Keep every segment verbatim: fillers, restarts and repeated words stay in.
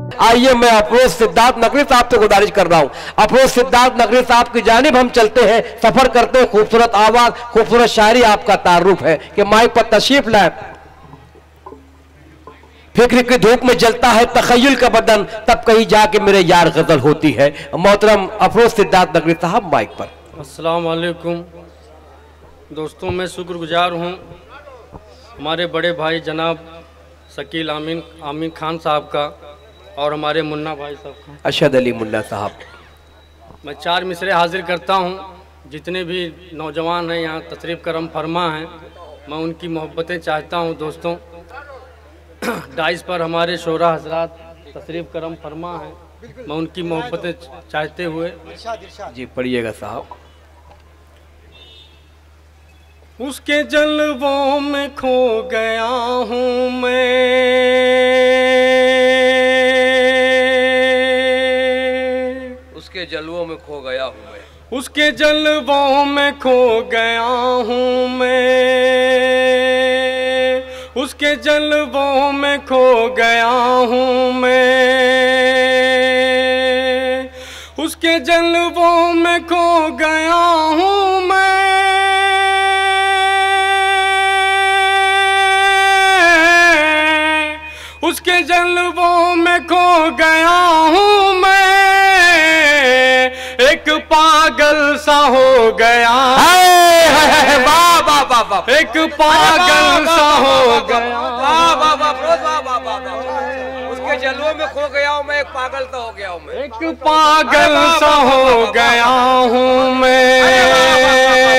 आइए मैं अफरोज सिद्धार्थ नकवी साहब से गुजारिश कर रहा हूं, अफरोज सिद्धार्थ नकवी साहब की जानिब हम चलते हैं, सफर करते हैं। खूबसूरत आवाज, खूबसूरत शायरी आपका तारुफ है कि माइक पर तशरीफ लाए। फिक्र की धूप में जलता है तखय्युल का बदन, तब कहीं जाके मेरे यार गजल होती है। मोहतरम अफरोज सिद्धार्थ नकवी साहब माइक पर। अस्सलाम वालेकुम दोस्तों, मैं शुक्रगुजार हूँ हमारे बड़े भाई जनाब शकील आमीन आमीन खान साहब का और हमारे मुन्ना भाई साहब का, अरशद अली मुन्ना साहब। मैं चार मिसरे हाजिर करता हूँ। जितने भी नौजवान हैं यहाँ तशरीफ़ करम फरमा हैं, मैं उनकी मोहब्बतें चाहता हूँ दोस्तों। डाइस पर हमारे शोरा हजरात तशरीफ़ करम फरमा हैं, मैं उनकी मोहब्बतें चाहते हुए जी पढ़िएगा साहब। उसके जलवों में खो गया हूँ मैं, उसके जलवों में खो गया हूँ मैं, उसके जलवों में खो गया हूँ मैं, उसके जलवों में खो गया हूँ मैं, उसके जलवों में खो गया हूँ मैं, उसके जलवों में खो गया हूँ मैं, एक पागल सा हो गया, वाह वाह वाह वाह, एक पागल सा हो गया, वाह वाह वाह वाह वाह वाह, उसके जलवों में खो गया हूँ मैं, एक पागल सा हो गया हूँ मैं, एक पागल सा हो गया हूँ मैं।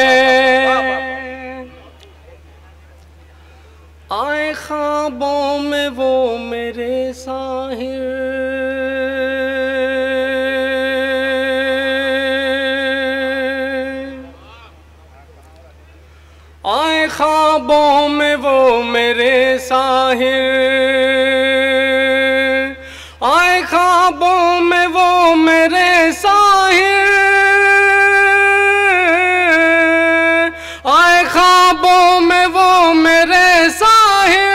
आए ख्वाबों में वो मेरे साहिर, आए ख्वाबों में वो मेरे साहिर, आए ख्वाबों में वो मेरे साहिर, आए ख्वाबों में वो मेरे साहिर,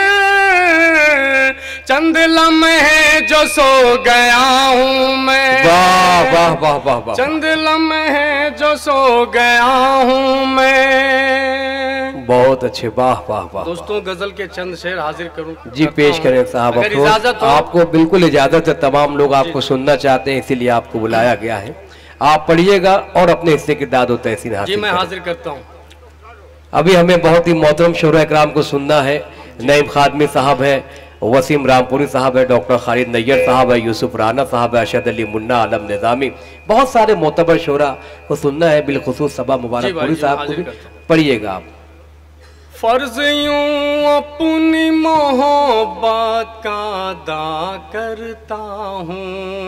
चंद लम्हे जो सो गया हूँ मैं, वाह वाह वाह वाह वाह, चंद लम्हे जो सो गया हूँ मैं। बहुत अच्छे, वाह वाह वाह। दोस्तों गजल के चंद शेर हाजिर करूं जी पेश करें साहब। अगर इजाजत हो, आपको बिल्कुल इजाजत है, तमाम लोग आपको सुनना चाहते हैं इसीलिए आपको बुलाया गया है। आप पढ़िएगा और अपने हिस्से की दाद व तहसीन हासिल जी मैं करें। हाजिर करता हूं। अभी हमें बहुत ही मोहतरम शोरा इकराम को सुनना है। नईम खादमी साहब है, वसीम रामपुरी साहब है, डॉक्टर खालिद नैयर साहब है, यूसुफ राना साहब है, अरशद अली मुन्ना, आलम निज़ामी, बहुत सारे मोतबर शोरा को सुनना है। बिलखुसूस सबा मुबारकपुरी साहब को भी पढ़िएगा आप। फर्ज यूं अपनी मोहब्बत का अदा करता हूँ,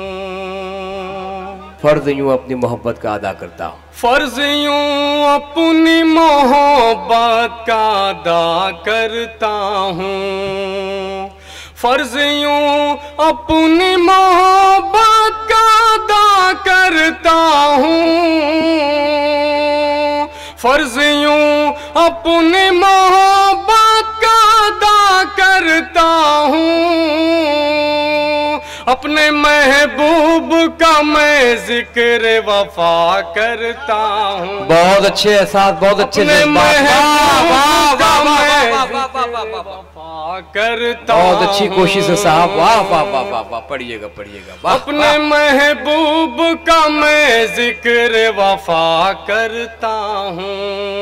फर्ज यूं अपनी मोहब्बत का अदा करता हूँ, फर्ज यूं अपनी मोहब्बत का अदा करता हूँ, फर्ज यूं अपनी मोहब्बत का अदा करता हूँ, फर्ज यूं अपनी मोहब्बत का अदा करता हूँ, अपने महबूब का मैं जिक्र वफा करता हूँ। बहुत अच्छे एहसास, बहुत अच्छे करता, बहुत अच्छी कोशिश है साहब, वाह वाह वाह वाह वाह। पढ़िएगा पढ़िएगा। अपने महबूब का मैं जिक्र वफा करता हूँ,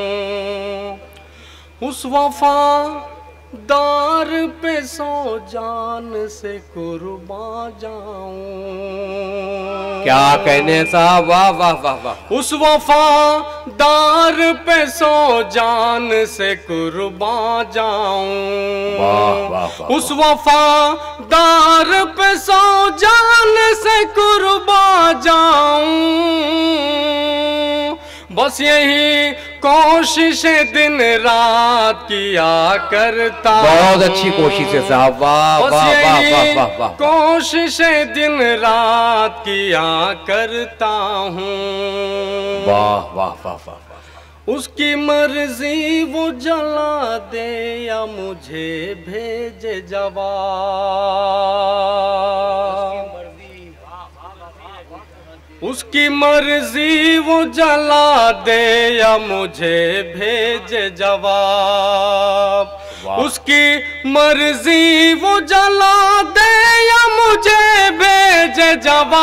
उस वफा दार पे सौ जान से कुर्बान जाऊं। क्या कहने साहब, वाह वाह वाह वाह। उस वफा दार पे सौ जान से कुर्बान जाऊं, वाह वाह वाह। उस वफा दार पे सौ जान से कुर्बान जाऊं, बस यही कोशिशें दिन रात किया करता। बहुत अच्छी कोशिश है साहब, वाह वाह वाह वाह वाह वाह। कोशिशें दिन रात किया करता हूँ, वाह वाह वाह वाह। उसकी मर्जी वो जला दे या मुझे भेजे जवाब, उसकी मर्जी वो जला दे या मुझे भेजे जवाब, उसकी मर्जी वो जला दे या मुझे भेजे जवाब।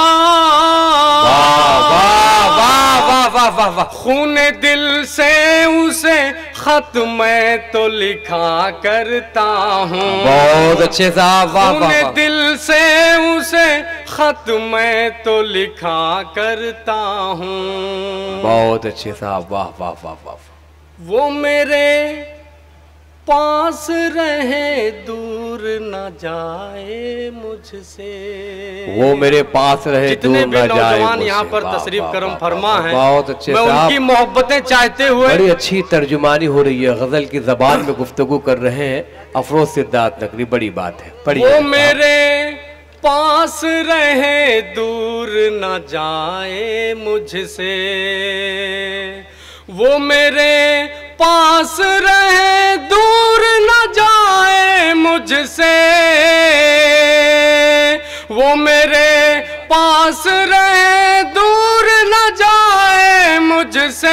वाह वाह वाह वाह वाह वाह। खून दिल से उसे खत मैं तो लिखा करता हूँ। बहुत अच्छे साहब, वाह वाह वाह। खून दिल से उसे खत मैं तो लिखा करता हूँ। बहुत अच्छे साहब, वाह वाह वाह वाह। वो मेरे पास रहे दूर न जाए मुझसे, वो मेरे पास रहे जितने दूर भी न जाए नौजवान यहाँ पर मुझसे। तशरीफ वाह, करम वाह, फरमा वाह, है, बहुत अच्छे मैं साहब। उनकी मोहब्बतें चाहते हुए बड़ी अच्छी तर्जुमानी हो रही है, गजल की जबान में गुफ्तगू कर रहे हैं अफरोज सिद्धार्थ नकवी, बड़ी बात है। पढ़िए। वो मेरे पास रहे दूर न जाए मुझसे, वो मेरे पास रहे दूर न जाए मुझसे, वो मेरे पास रहे दूर न जाए मुझसे।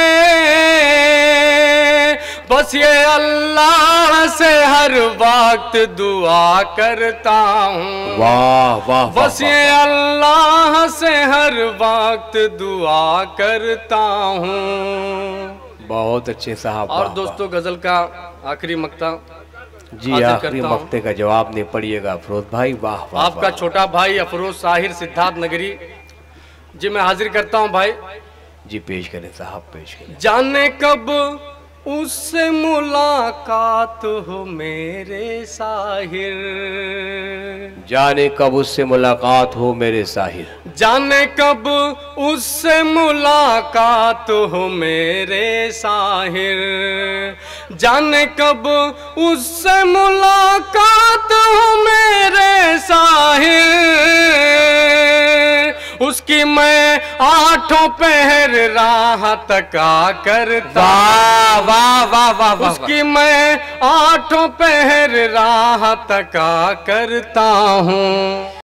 बस ये अल्लाह से हर वक्त दुआ करता हूँ। वाह वाह। बस ये अल्लाह से हर वक्त दुआ करता हूँ। बहुत अच्छे साहब। और दोस्तों गजल का आखिरी मक्ता जी, आखिरी मक्ते का जवाब नहीं पढ़िएगा अफरोज भाई। वाह वाह। आपका छोटा भाई अफरोज साहिर सिद्धार्थ नगरी जी मैं हाजिर करता हूँ भाई। जी पेश करें साहब, पेश करें। जाने कब उससे मुलाकात हो मेरे साहिर, जाने कब उससे मुलाकात हो मेरे साहिर, जाने कब उससे मुलाकात हो मेरे साहिर, जाने कब उससे मुलाकात हो मेरे साहिर। उसकी मैं आठों पहर राह तका करता, वाह वाह वाह वाह वाह। उसकी मैं आठों पहर राह तका करता हूँ।